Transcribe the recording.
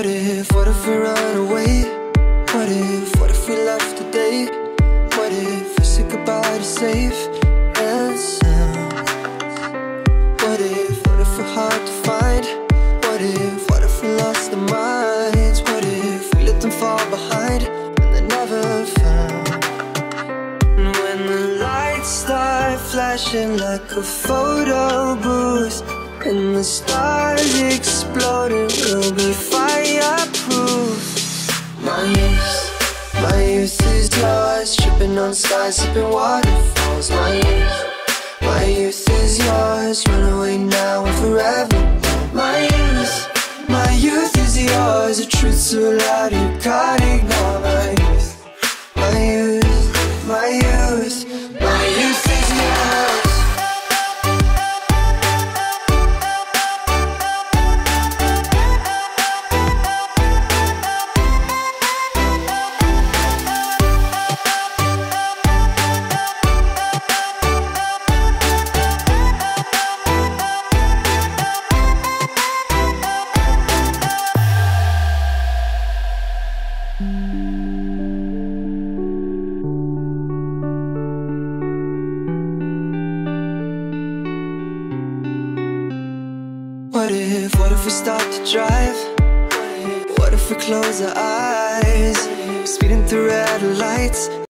what if we run away? What if we left today? What if we said goodbye to safe and sound? What if we're hard to find? What if we lost our minds? What if we let them fall behind and they're never found? And when the lights start flashing like a photo booth and the stars exploding, we'll be fireproof. My youth is yours, tripping on skies, sipping waterfalls. My youth is yours, run away now and forever. My youth is yours, the truth so loud you can't ignore. My youth, my youth, my youth is yours. What if we stop to drive? What if we close our eyes? Speeding through red lights